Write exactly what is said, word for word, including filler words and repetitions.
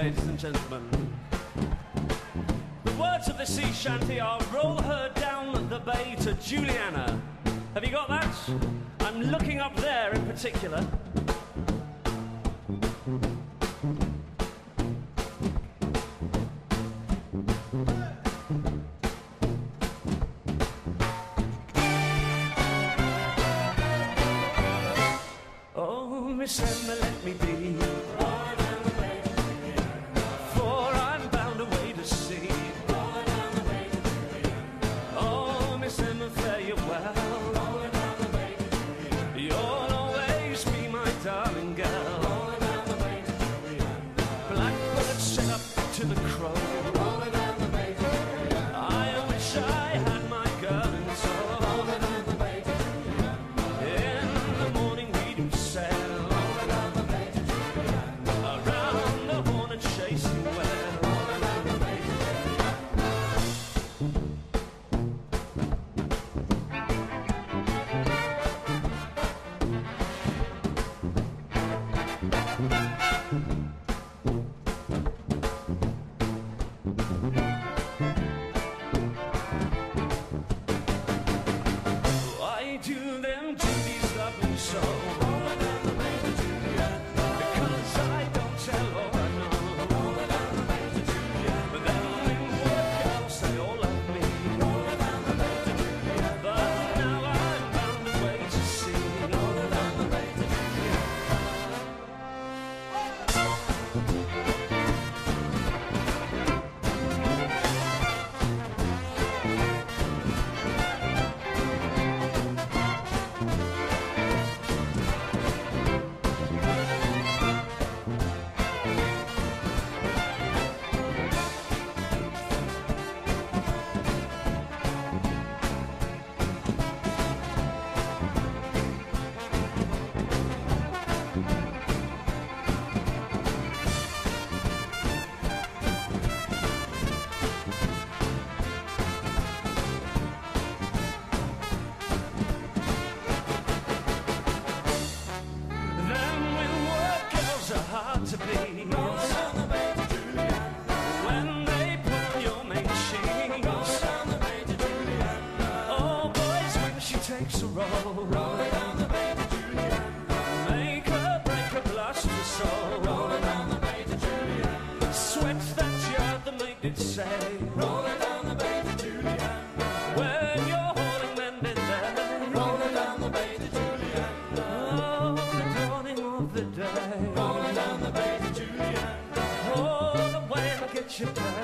ladies and gentlemen. The words of the sea shanty are roll her down the bay to Juliana. Have you got that? I'm looking up there in particular. Oh, Miss Emma, let me be, for I'm bound away to sea. Oh, Miss Emma, fare you well. You'll always be my darling girl. Blackbird sing up to the crow. I wish I had my girl in tow. In the morning we do sail around the Horn and chasing well. Why do them duties love me so? Because I don't tell all I know. But then in work girls they all love me. But now I'm bound away to sea. Hard to please when they pull your main sheets. Oh, boys, when she takes a roll, make her break her bluster soul. Sweat that you're the mate did say. When you're hauling men in there, oh, the dawning of the day. Oh, the way I get you down.